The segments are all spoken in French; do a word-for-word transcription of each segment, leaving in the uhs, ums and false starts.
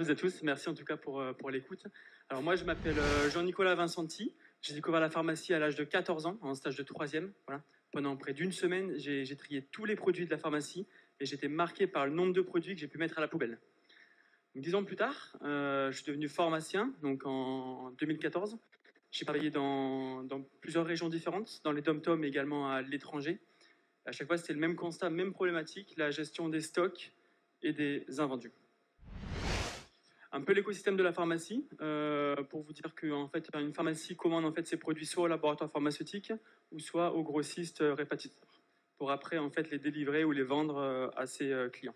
toutes et à tous. Merci en tout cas pour, pour l'écoute. Alors moi, je m'appelle Jean-Nicolas Vincenti. J'ai découvert la pharmacie à l'âge de quatorze ans, en stage de troisième. Voilà. Pendant près d'une semaine, j'ai, j'ai trié tous les produits de la pharmacie et j'étais marqué par le nombre de produits que j'ai pu mettre à la poubelle. Donc, dix ans plus tard, euh, je suis devenu pharmacien, donc en deux mille quatorze. J'ai travaillé dans, dans plusieurs régions différentes, dans les dom-toms et également à l'étranger. À chaque fois, c'était le même constat, même problématique, la gestion des stocks et des invendus. Un peu l'écosystème de la pharmacie, euh, pour vous dire qu'en fait, une pharmacie commande en fait, ses produits soit au laboratoire pharmaceutique ou soit aux grossistes répartiteurs, pour après en fait, les délivrer ou les vendre à ses clients.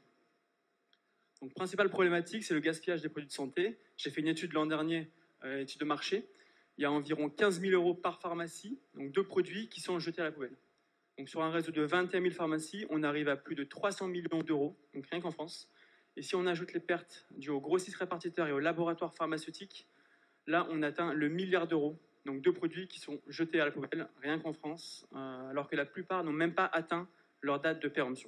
Donc, principale problématique, c'est le gaspillage des produits de santé. J'ai fait une étude l'an dernier, euh, étude de marché. Il y a environ quinze mille euros par pharmacie, donc deux produits qui sont jetés à la poubelle. Donc, sur un réseau de vingt et un mille pharmacies, on arrive à plus de trois cents millions d'euros, donc rien qu'en France. Et si on ajoute les pertes dues aux grossistes répartiteurs et aux laboratoires pharmaceutiques, là, on atteint le milliard d'euros. Donc, deux produits qui sont jetés à la poubelle, rien qu'en France, euh, alors que la plupart n'ont même pas atteint leur date de péremption.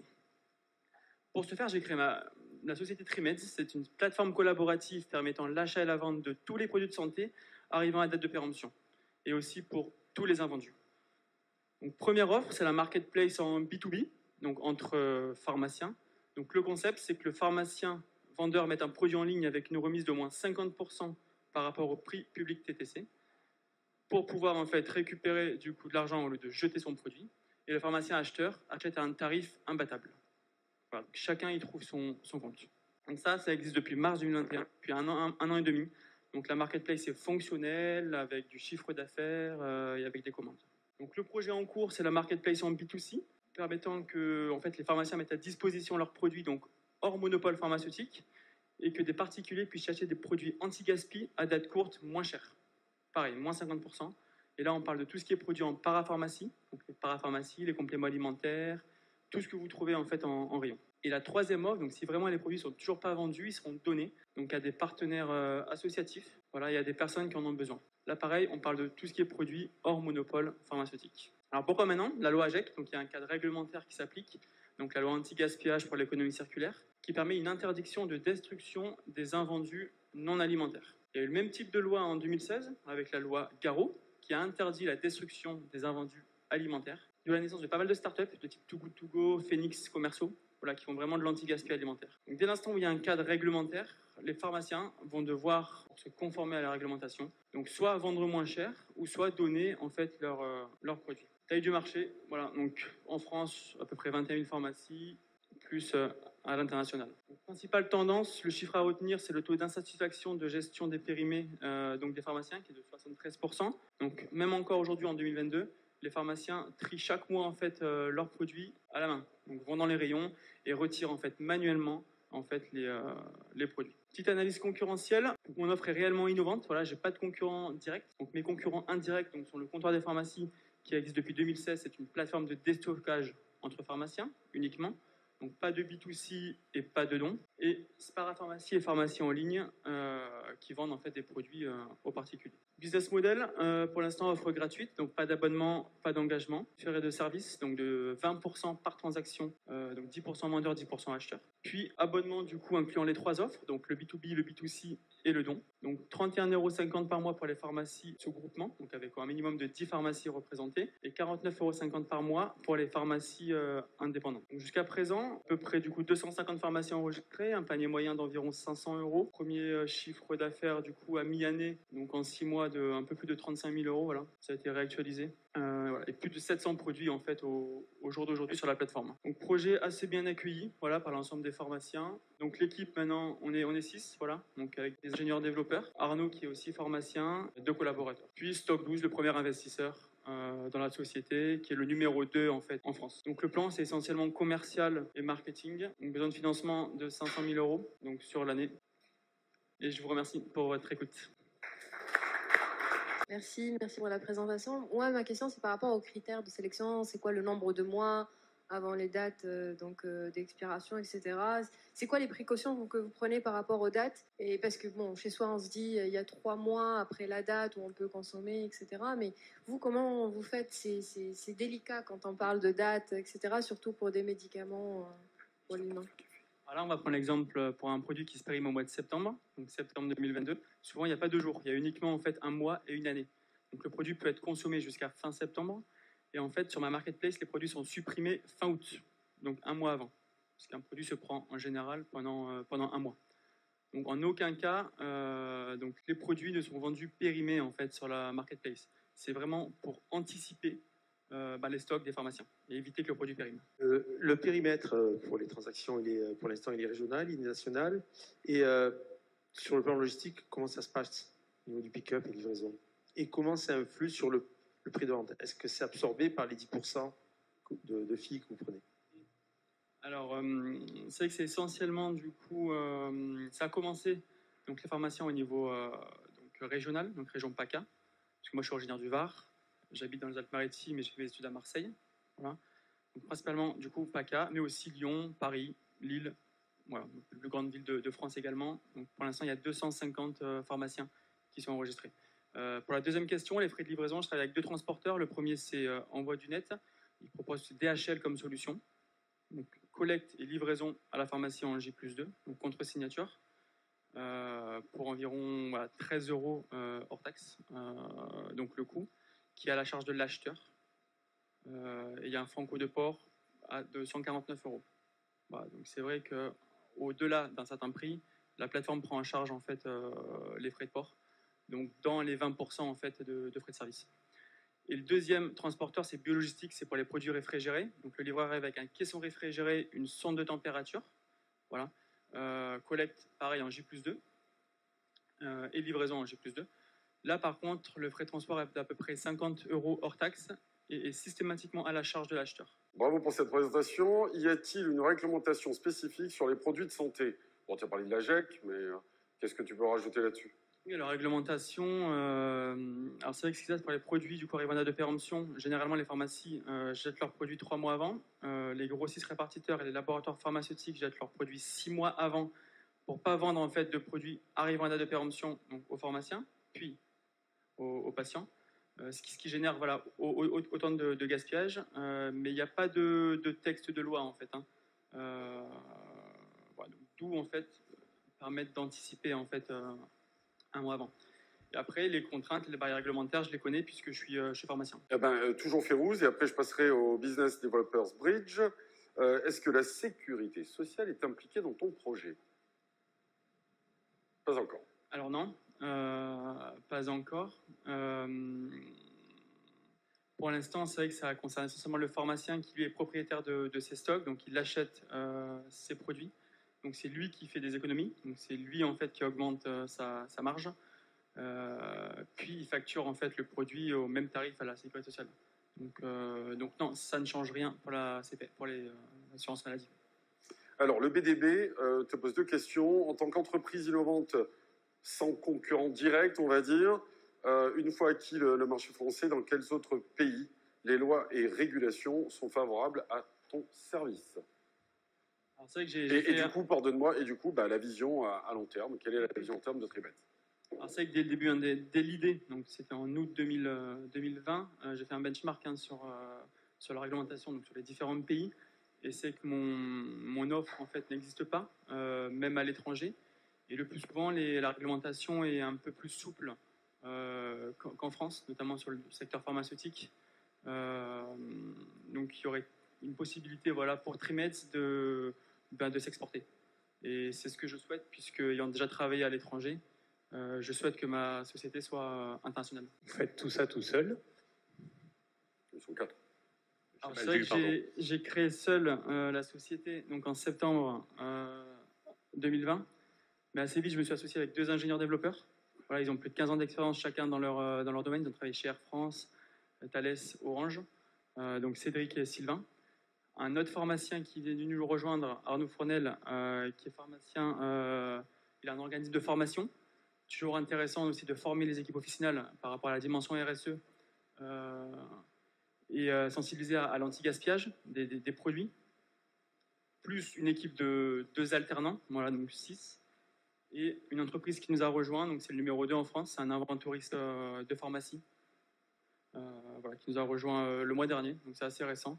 Pour ce faire, j'ai créé ma, la société Trimeds. C'est une plateforme collaborative permettant l'achat et la vente de tous les produits de santé arrivant à date de péremption, et aussi pour tous les invendus. Donc, première offre, c'est la marketplace en B deux B, donc entre euh, pharmaciens. Donc, le concept, c'est que le pharmacien vendeur mette un produit en ligne avec une remise d'au moins cinquante pour cent par rapport au prix public T T C pour pouvoir en fait récupérer du coup de l'argent au lieu de jeter son produit. Et le pharmacien acheteur achète à un tarif imbattable. Voilà, donc chacun y trouve son, son compte. Donc ça, ça existe depuis mars deux mille vingt et un, depuis un an, un, un an et demi. Donc la marketplace est fonctionnelle avec du chiffre d'affaires euh, et avec des commandes. Donc le projet en cours, c'est la marketplace en B deux C, permettant que en fait, les pharmaciens mettent à disposition leurs produits donc hors monopole pharmaceutique et que des particuliers puissent acheter des produits anti-gaspi à date courte moins chers. Pareil, moins cinquante pour cent. Et là, on parle de tout ce qui est produit en parapharmacie, donc les parapharmacies, les compléments alimentaires, tout ce que vous trouvez en fait en, en rayon. Et la troisième offre, donc si vraiment les produits ne sont toujours pas vendus, ils seront donnés donc à des partenaires euh, associatifs. Voilà, il y a des personnes qui en ont besoin. Là, pareil, on parle de tout ce qui est produit hors monopole pharmaceutique. Alors pourquoi maintenant? La loi AGEC, donc il y a un cadre réglementaire qui s'applique, donc la loi anti-gaspillage pour l'économie circulaire, qui permet une interdiction de destruction des invendus non alimentaires. Il y a eu le même type de loi en deux mille seize avec la loi Garot, qui a interdit la destruction des invendus alimentaires, de la naissance de pas mal de startups de type Too Good To Go, Phoenix Commerciaux, voilà, qui font vraiment de l'anti-gaspillage alimentaire. Donc, dès l'instant où il y a un cadre réglementaire, les pharmaciens vont devoir se conformer à la réglementation, donc soit vendre moins cher ou soit donner en fait leurs euh, leur produits. Taille du marché, voilà, donc en France à peu près vingt et un mille pharmacies, plus euh, à l'international. Donc, principale tendance, le chiffre à retenir, c'est le taux d'insatisfaction de gestion des périmés euh, donc des pharmaciens qui est de soixante-treize pour cent. Donc même encore aujourd'hui en deux mille vingt-deux, les pharmaciens trient chaque mois en fait euh, leurs produits à la main, donc vont dans les rayons et retirent en fait manuellement en fait les, euh, les produits. Petite analyse concurrentielle, mon offre est réellement innovante. Voilà, j'ai pas de concurrent direct. Donc mes concurrents indirects donc sont le comptoir des pharmacies qui existe depuis deux mille seize. C'est une plateforme de déstockage entre pharmaciens uniquement. Donc pas de B deux C et pas de dons. Et parapharmacie et pharmacie en ligne euh, qui vendent en fait des produits euh, aux particuliers. Business model, euh, pour l'instant offre gratuite, donc pas d'abonnement, pas d'engagement. Frais de service, donc de vingt pour cent par transaction, euh, donc dix pour cent vendeur, dix pour cent acheteur. Puis abonnement du coup incluant les trois offres, donc le B deux B, le B deux C et le don. Donc trente et un euros cinquante par mois pour les pharmacies sous groupement, donc avec un minimum de dix pharmacies représentées, et quarante-neuf euros cinquante par mois pour les pharmacies euh, indépendantes. Donc jusqu'à présent, à peu près du coup deux cent cinquante pharmacies enregistrées, un panier moyen d'environ cinq cents euros. Premier euh, chiffre d'affaires du coup à mi-année, donc en six mois de un peu plus de trente-cinq mille euros, voilà, ça a été réactualisé. Euh, voilà, et plus de sept cents produits en fait au, au jour d'aujourd'hui sur la plateforme. Donc projet assez bien accueilli, voilà, par l'ensemble des pharmaciens. Donc l'équipe maintenant, on est on est six, voilà, donc avec des ingénieurs développeurs, Arnaud qui est aussi pharmacien, deux collaborateurs. Puis Stock douze, le premier investisseur euh, dans la société, qui est le numéro deux en fait en France. Donc le plan c'est essentiellement commercial et marketing. Donc besoin de financement de cinq cent mille euros donc sur l'année. Et je vous remercie pour votre écoute. Merci, merci pour la présentation. Moi, ma question, c'est par rapport aux critères de sélection. C'est quoi le nombre de mois avant les dates euh, donc euh, d'expiration, et cetera. C'est quoi les précautions que vous prenez par rapport aux dates? Et parce que bon, chez soi, on se dit il y a trois mois après la date où on peut consommer, et cetera. Mais vous, comment vous faites? C'est, c'est, c'est délicat quand on parle de date, et cetera. Surtout pour des médicaments euh, pour l'humain. Alors là, on va prendre l'exemple pour un produit qui se périme au mois de septembre, donc septembre deux mille vingt-deux. Souvent, il n'y a pas de jours, il y a uniquement en fait un mois et une année. Donc le produit peut être consommé jusqu'à fin septembre. Et en fait, sur ma marketplace, les produits sont supprimés fin août, donc un mois avant. Parce qu'un produit se prend en général pendant, euh, pendant un mois. Donc en aucun cas, euh, donc, les produits ne sont vendus périmés en fait sur la marketplace. C'est vraiment pour anticiper euh, bah, les stocks des pharmaciens et éviter que le produit périme. Euh, le périmètre euh, pour les transactions, il est, pour l'instant, il est régional, il est national. Et euh, sur le plan logistique, comment ça se passe au niveau du pick-up et de livraison? Et comment ça influe sur le, le prix de vente? Est-ce que c'est absorbé par les dix pour cent de, de filles que vous prenez? Alors, euh, c'est vrai que c'est essentiellement, du coup, euh, ça a commencé, donc les pharmaciens au niveau euh, donc, régional, donc région PACA, parce que moi je suis originaire du Var, j'habite dans les Alpes-Maritimes et j'ai fait mes études à Marseille, voilà. Donc, principalement, du coup, PACA, mais aussi Lyon, Paris, Lille, voilà, les plus grandes villes de, de France également. Donc, pour l'instant, il y a deux cent cinquante euh, pharmaciens qui sont enregistrés. Euh, pour la deuxième question, les frais de livraison, je travaille avec deux transporteurs. Le premier, c'est euh, Envoi du Net. Ils proposent D H L comme solution. Donc, collecte et livraison à la pharmacie en J plus deux, donc contre signature, euh, pour environ voilà, treize euros euh, hors taxe, euh, donc le coût, qui est à la charge de l'acheteur. Euh, et il y a un franco de port à de cent quarante-neuf euros. Voilà, donc c'est vrai qu'au-delà d'un certain prix, la plateforme prend en charge en fait, euh, les frais de port, donc dans les vingt pour cent en fait, de, de frais de service. Et le deuxième transporteur, c'est Biologistique, c'est pour les produits réfrigérés. Donc le livreur arrive avec un caisson réfrigéré, une sonde de température, voilà. Euh, collecte, pareil, en J plus deux, euh, et livraison en J plus deux. Là, par contre, le frais de transport est d'à peu près cinquante euros hors taxe et est systématiquement à la charge de l'acheteur. Bravo pour cette présentation. Y a-t-il une réglementation spécifique sur les produits de santé? Bon, tu as parlé de la G E C, mais euh, qu'est-ce que tu peux rajouter là-dessus? Oui, la réglementation, euh, alors c'est vrai que ce qui se passe pour les produits du coup arrivant à date de péremption, généralement les pharmacies euh, jettent leurs produits trois mois avant, euh, les grossistes répartiteurs et les laboratoires pharmaceutiques jettent leurs produits six mois avant pour ne pas vendre en fait de produits arrivant à date de péremption donc, aux pharmaciens, puis aux, aux patients, euh, ce, qui, ce qui génère voilà, au, au, autant de, de gaspillage, euh, mais il n'y a pas de, de texte de loi en fait. Hein. Euh, voilà, d'où en fait permettre d'anticiper en fait euh, un mois avant. Et après, les contraintes, les barrières réglementaires, je les connais puisque je suis, euh, je suis pharmacien. Eh ben, euh, toujours Férouz, et après je passerai au Business Developers Bridge. Euh, Est-ce que la sécurité sociale est impliquée dans ton projet? Pas encore. Alors non, euh, pas encore. Euh, pour l'instant, c'est vrai que ça concerne essentiellement le pharmacien qui lui est propriétaire de, de ses stocks, donc il achète euh, ses produits. Donc c'est lui qui fait des économies, donc c'est lui en fait qui augmente euh, sa, sa marge. Euh, puis il facture en fait le produit au même tarif à la sécurité sociale. Donc, euh, donc non, ça ne change rien pour la C P, pour les euh, assurances maladie. Alors, le B D B euh, te pose deux questions. En tant qu'entreprise innovante sans concurrent direct, on va dire, euh, une fois acquis le, le marché français, dans quels autres pays les lois et régulations sont favorables à ton service? Alors, c'est vrai que j'ai, Et, j'ai et fait... du coup, pardonne-moi, et du coup, bah, la vision à, à long terme. Quelle est la vision en termes de Tribet? Alors c'est vrai que dès le début, hein, dès, dès l'idée, donc c'était en août deux mille, euh, deux mille vingt, euh, j'ai fait un benchmark hein, sur, euh, sur la réglementation, donc sur les différents pays, et c'est que mon, mon offre en fait n'existe pas, euh, même à l'étranger, et le plus souvent les, la réglementation est un peu plus souple euh, qu'en, qu'en France, notamment sur le secteur pharmaceutique. Euh, donc il y aurait une possibilité voilà, pour Trimeds de, ben, de s'exporter. Et c'est ce que je souhaite, puisqu'ayant déjà travaillé à l'étranger, Euh, je souhaite que ma société soit euh, internationale. Vous faites tout ça tout seul? Ils sont quatre. Alors, c'est vrai que j'ai, j'ai créé seul euh, la société donc en septembre euh, deux mille vingt, mais assez vite je me suis associé avec deux ingénieurs développeurs. Voilà, ils ont plus de quinze ans d'expérience chacun dans leur, euh, dans leur domaine. Ils ont travaillé chez Air France, Thales, Orange, euh, donc Cédric et Sylvain. Un autre pharmacien qui est venu nous rejoindre, Arnaud Fournel, euh, qui est pharmacien, euh, il a un organisme de formation. Toujours intéressant aussi de former les équipes officinales par rapport à la dimension R S E euh, et euh, sensibiliser à, à l'anti-gaspillage des, des, des produits. Plus une équipe de deux alternants, voilà, donc six. Et une entreprise qui nous a rejoint, donc c'est le numéro deux en France, c'est un inventoriste euh, de pharmacie euh, voilà, qui nous a rejoint euh, le mois dernier, donc c'est assez récent.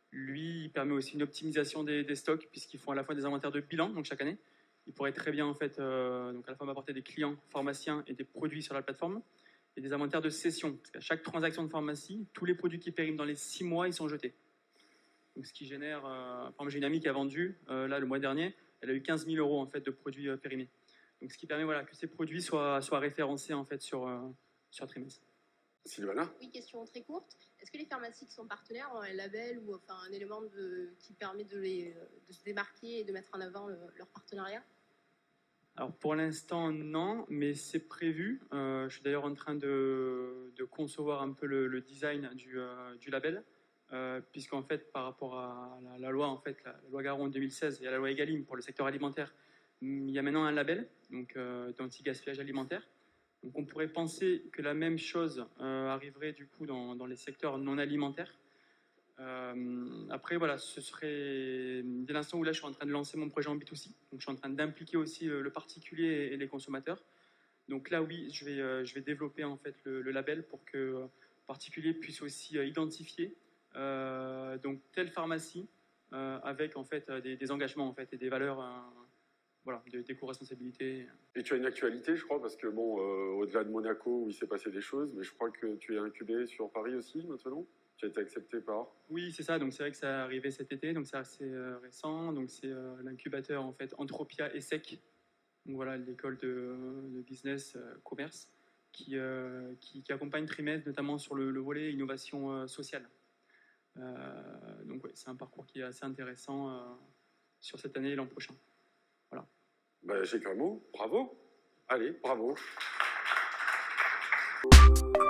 Lui, il permet aussi une optimisation des, des stocks, puisqu'ils font à la fois des inventaires de bilan, donc chaque année. Il pourrait très bien, en fait, euh, donc à la fois m'apporter des clients pharmaciens et des produits sur la plateforme, et des inventaires de session. Parce qu'à chaque transaction de pharmacie, tous les produits qui périment dans les six mois, ils sont jetés. Donc, ce qui génère... Euh, par exemple, j'ai une amie qui a vendu, euh, là, le mois dernier, elle a eu quinze mille euros, en fait, de produits euh, périmés. Donc, ce qui permet voilà, que ces produits soient, soient référencés, en fait, sur, euh, sur Trimès. Sylvana? Oui, question très courte. Est-ce que les pharmacies qui sont partenaires ont un label ou enfin, un élément de, qui permet de, les, de se démarquer et de mettre en avant le, leur partenariat? Alors pour l'instant non, mais c'est prévu. Euh, je suis d'ailleurs en train de, de concevoir un peu le, le design du, euh, du label, euh, puisqu'en fait par rapport à la, la loi, en fait, la, la loi Garon deux mille seize et à la loi Egalim pour le secteur alimentaire, il y a maintenant un label donc euh, d'anti-gaspillage alimentaire. Donc on pourrait penser que la même chose euh, arriverait du coup dans, dans les secteurs non alimentaires. Euh, après, voilà, ce serait dès l'instant où là je suis en train de lancer mon projet en B deux C, donc je suis en train d'impliquer aussi le, le particulier et les consommateurs. Donc là, oui, je vais, euh, je vais développer en fait le, le label pour que euh, le particulier puisse aussi euh, identifier euh, donc telle pharmacie euh, avec en fait des, des engagements en fait et des valeurs, euh, voilà, d'éco-responsabilité. Et tu as une actualité, je crois, parce que bon, euh, au-delà de Monaco où il s'est passé des choses, mais je crois que tu es incubé sur Paris aussi maintenant. Tu as été accepté par... Oui, c'est ça. Donc c'est vrai que ça est arrivé cet été, donc c'est assez euh, récent. Donc c'est euh, l'incubateur en fait Entropia et Sec. Donc voilà, l'école de, de business euh, commerce qui, euh, qui, qui accompagne Trimès notamment sur le, le volet innovation euh, sociale. Euh, donc ouais, c'est un parcours qui est assez intéressant euh, sur cette année et l'an prochain. Voilà. Bah, j'ai qu'un mot. Bravo. Allez, bravo.